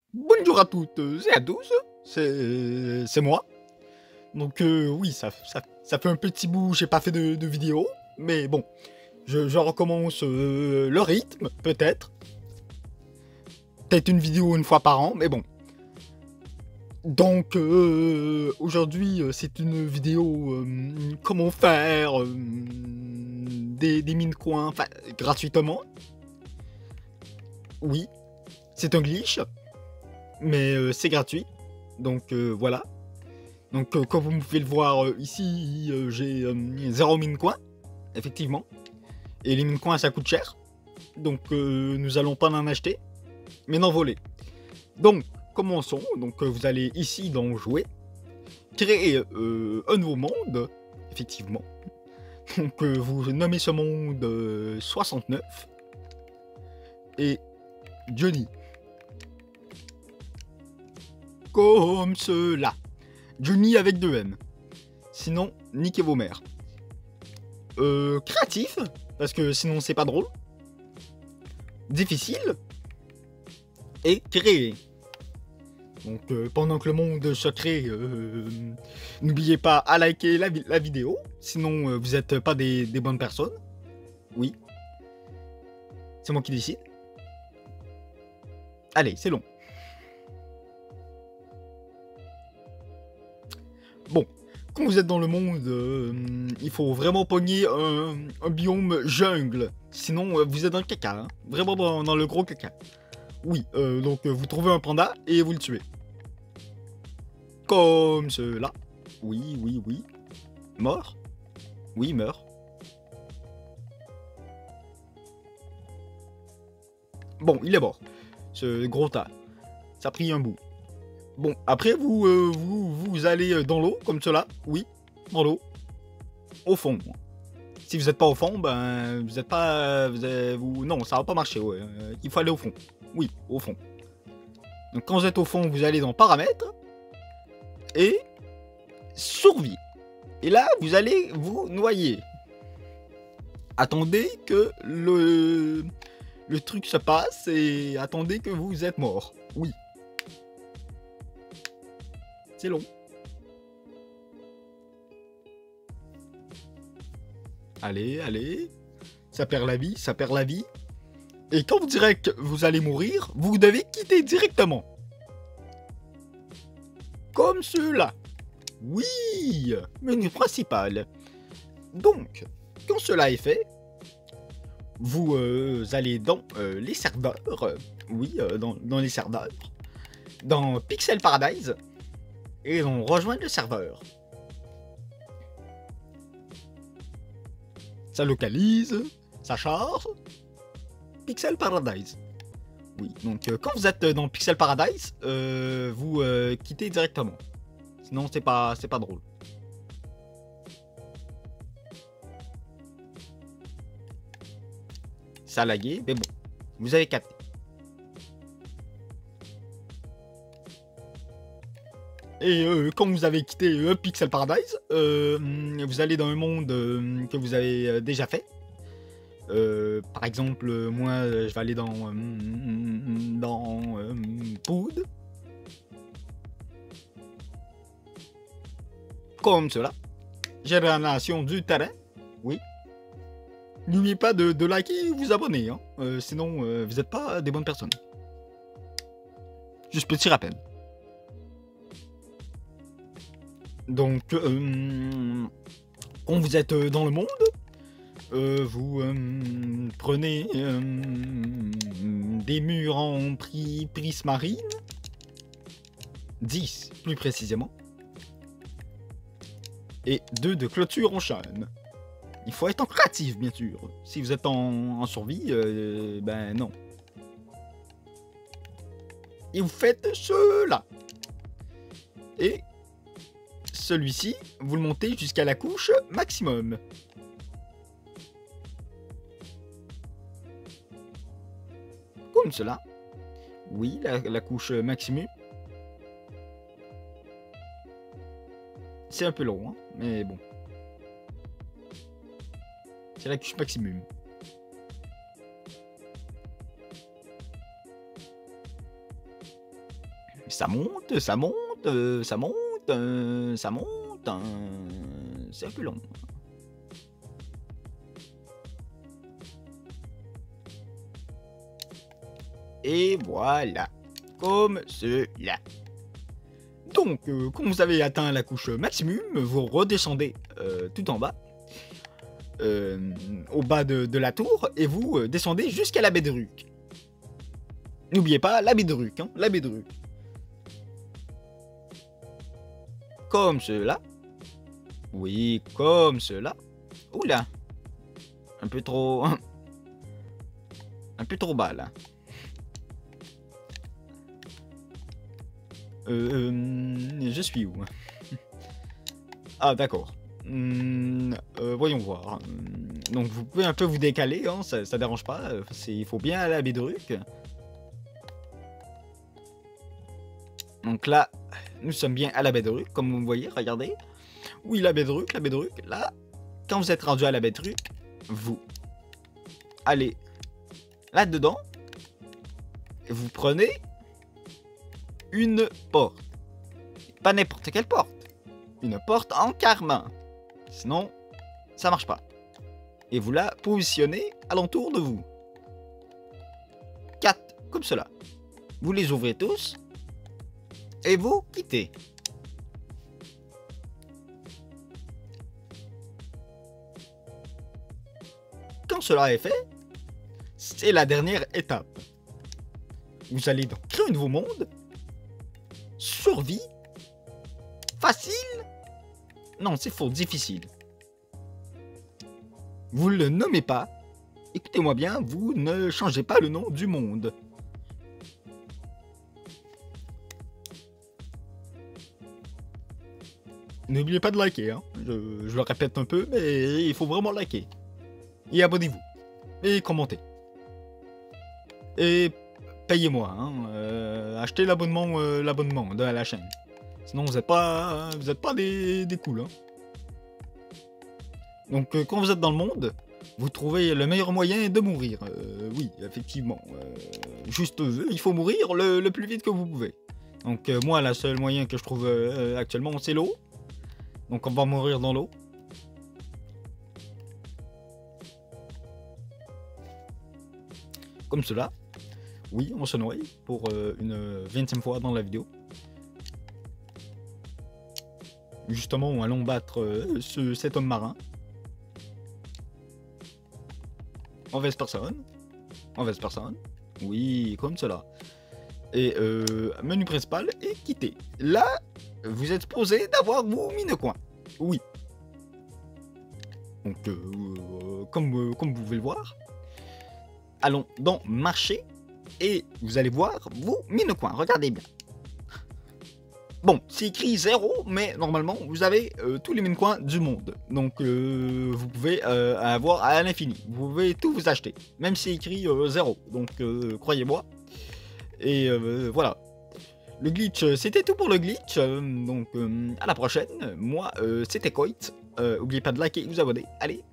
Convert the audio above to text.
Bonjour à toutes et à tous, c'est moi. Donc oui, ça fait un petit bout, j'ai pas fait de vidéo, mais bon, je recommence le rythme, peut-être. Peut-être une vidéo une fois par an, mais bon. Donc aujourd'hui, c'est une vidéo comment faire des mines coins, enfin, gratuitement. Oui, c'est un glitch, mais c'est gratuit. Donc voilà. Donc comme vous pouvez le voir ici, j'ai 0 mine coin, effectivement. Et les mine coins ça coûte cher. Donc nous allons pas en acheter, mais d'en voler. Donc commençons. Donc vous allez ici dans jouer, créer un nouveau monde, effectivement. Donc vous nommez ce monde 69 et Johnny. Comme cela. Johnny avec 2 M. Sinon, niquez vos mères. Créatif, parce que sinon c'est pas drôle. Difficile. Et créé. Donc pendant que le monde se crée, n'oubliez pas à liker la vidéo. Sinon vous êtes pas des bonnes personnes. Oui. C'est moi qui décide. Allez, c'est long. Bon, quand vous êtes dans le monde, il faut vraiment pogner un biome jungle. Sinon, vous êtes dans le caca. Hein. Vraiment dans le gros caca. Oui, donc vous trouvez un panda et vous le tuez. Comme cela. Oui, oui, oui. Mort. Oui, meurt. Bon, il est mort. Ce gros tas. Ça a pris un bout. Bon, après, vous allez dans l'eau, comme cela. Oui, dans l'eau. Au fond. Si vous n'êtes pas au fond, ben, vous n'êtes pas... non, ça va pas marcher, ouais. Il faut aller au fond. Oui, au fond. Donc, quand vous êtes au fond, vous allez dans Paramètres. Et... Survie. Et là, vous allez vous noyer. Attendez que le truc se passe et attendez que vous êtes mort. Oui. C'est long. Allez, allez. Ça perd la vie, ça perd la vie. Et quand vous direz que vous allez mourir, vous devez quitter directement. Comme cela. Oui, menu principal. Donc, quand cela est fait, vous allez dans les serveurs. Oui, dans les serveurs. Dans Pixel Paradise. Et on rejoint le serveur. Ça localise, ça charge. Pixel Paradise. Oui, donc quand vous êtes dans Pixel Paradise, vous quittez directement. Sinon, c'est pas drôle. Ça a lagué, mais bon, vous avez capté. Et quand vous avez quitté Pixel Paradise, vous allez dans un monde que vous avez déjà fait. Par exemple, moi, je vais aller dans Poud. Comme cela. Génération du terrain. Oui. N'oubliez pas de liker et vous abonner. Hein. Sinon, vous n'êtes pas des bonnes personnes. Juste petit rappel. Donc, quand vous êtes dans le monde, vous prenez des murs en prismarine. 10 plus précisément. Et 2 de clôture en chaîne. Il faut être en créatif, bien sûr. Si vous êtes en survie, ben non. Et vous faites cela. Et celui-ci, vous le montez jusqu'à la couche maximum. Comme cela. Oui, la couche maximum. C'est un peu long, hein, mais bon. C'est la couche maximum. Ça monte, ça monte, ça monte, ça monte. Circulons. Et voilà. Comme cela. Donc, quand vous avez atteint la couche maximum, vous redescendez tout en bas. Au bas de la tour. Et vous descendez jusqu'à la baie de Ruc. N'oubliez pas la baie de Ruc, hein, la baie de Ruc. Comme cela. Oui, comme cela. Oula. Un peu trop... Un peu trop bas, là. Je suis où? Ah, d'accord. Voyons voir. Donc, vous pouvez un peu vous décaler, hein, ça dérange pas. Il faut bien aller à la baie de Ruc. Donc là, nous sommes bien à la baie de Ruc, comme vous me voyez, regardez. Oui, la baie de Ruc, la baie de Ruc. Là, quand vous êtes rendu à la baie de Ruc, vous allez là-dedans. Et vous prenez une porte. Pas n'importe quelle porte. Une porte en carmin. Sinon, ça marche pas. Et vous la positionnez alentour de vous. 4, comme cela. Vous les ouvrez tous. Et vous quittez. Quand cela est fait, c'est la dernière étape. Vous allez donc créer un nouveau monde. Survie. Facile. Non, c'est faux, difficile. Vous le nommez pas. Écoutez-moi bien, vous ne changez pas le nom du monde. N'oubliez pas de liker, hein. Je le répète un peu, mais il faut vraiment liker. Et abonnez-vous. Et commentez. Et payez-moi, hein. Achetez l'abonnement de la chaîne. Sinon vous n'êtes pas des cools, hein. Donc quand vous êtes dans le monde, vous trouvez le meilleur moyen de mourir. Oui, effectivement. Juste, il faut mourir le plus vite que vous pouvez. Donc moi, le seul moyen que je trouve actuellement, c'est l'eau. Donc on va mourir dans l'eau. Comme cela. Oui, on se noie pour une 20e fois dans la vidéo. Justement, allons battre cet homme marin. Mauvaise personne. Mauvaise personne. Oui, comme cela. Et menu principal et quitter. Là, vous êtes supposé d'avoir vos mine-coins. Oui. Donc, comme vous pouvez le voir, allons dans marché et vous allez voir vos mine-coins. Regardez bien. Bon, c'est écrit 0, mais normalement, vous avez tous les mine-coins du monde. Donc, vous pouvez avoir à l'infini. Vous pouvez tout vous acheter, même si c'est écrit 0. Donc, croyez-moi. Et voilà. Le glitch, c'était tout pour le glitch. Donc, à la prochaine. Moi, c'était Coit. N'oubliez pas de liker et vous abonner. Allez,